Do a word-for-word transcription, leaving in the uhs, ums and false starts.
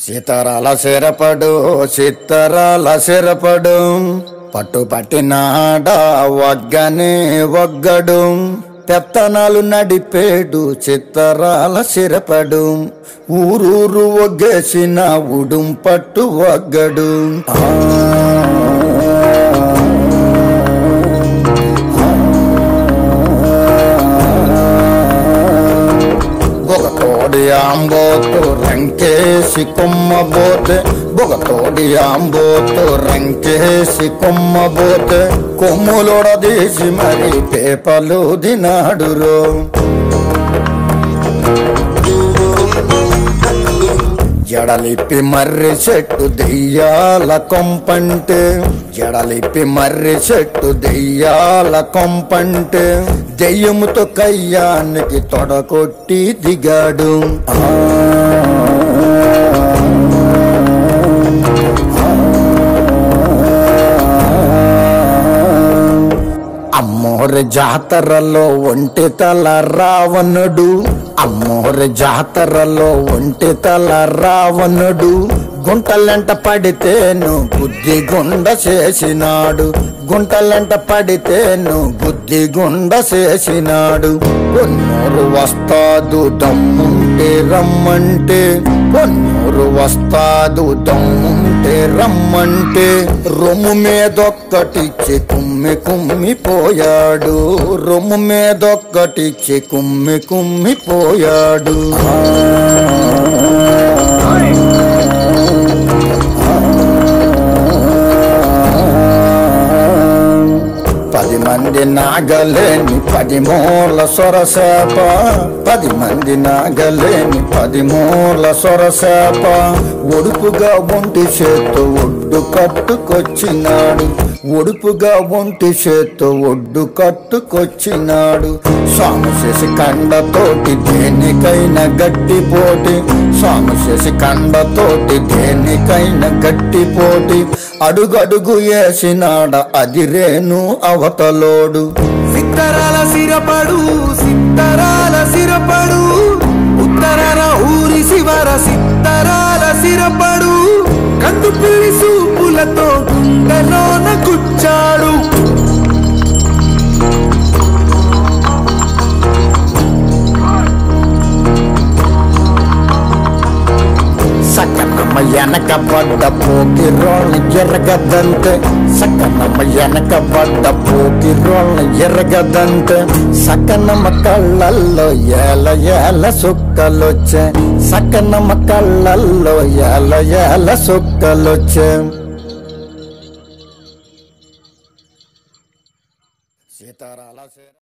సీతారాల సిరపడు సీతారాల సిరపడు పట్టుపట్టినాడ వగ్గనే వగ్గడు పెత్తనాలు నడిపేడు చిత్తరాల సిరపడు ఊరూరు ఒగ్గేసిన ఉడుం పట్టు వగ్గడు బొగతోడి ఆంబోతు రంకేసి కొమ్మబోతే బొగతోడి ఆంబోతు రంకేసి కొమ్మబోతే కొమ్ములొడదీసి మరి పేపలు దినాడురో జడలిప్పి మర్రి చెట్టు దెయ్యాల కొంపంటే జడలిప్పి మర్రి చెట్టు దెయ్యాల కొంపంటే దెయ్యముతో కయ్యానికి తొడకొట్టి దిగాడు అమ్మోరి జాతరలో ఒంటి తల రావణుడు అమ్మోరి జాతరలో ఒంటి తల రావణుడు గుంటలంట పడితేను బుద్ధి గుండ చేసినాడు గుంటలంట పడితేను బుద్ధి గుండ చేసినాడు పొన్నూరు వస్తాదు దమ్ముంటే రమ్మంటే పొన్నూరు వస్తాదు దమ్ముంటే రమ్మంటే రొమ్ము మీదొక్కటిచ్చి కుమ్మి కుమ్మి పోయాడు రొమ్ము మీదొక్కటిచ్చి కుమ్మి కుమ్మి పోయాడు పది మంది నాగలేని పది మూల సొరసేప పది మంది నాగలేని పది మూల సొరసేప ఒడుపుగా ఒంటి చేత్తో ఒడ్డు కట్టుకొచ్చినాడు ఒడుపుగా ఒంటి చేత్తో ఒడ్డు కట్టుకొచ్చినాడు సాముశేసి కండతోటి దేనికైనా గట్టి పోటీ సాముశేసి కండతోటి దేనికైనా గట్టి పోటీ అడుగడుగు వేసినాడ అదిరేను అవతలోడు సిత్తరాల సిరపడు సిత్తరాల సిరపడు ఉత్తరాల ఊరి శివర సిత్తరాల సిరపడు కందు పిల్లి సూపులతో గుండెలోన గుచ్చాడు సకనమ్మ వెనక పడ్డ పోకి రోళ్ళ ఎరగదంతే సకనమ్మ వెనక పడ్డ పోకి రోళ్ళ ఎరగదంతే సకనమ్మ కళ్ళల్లో ఏల ఏల సుక్కలొచ్చే సకనమ్మ కళ్ళల్లో ఏల ఏల సుక్కలొచ్చే సీతారాల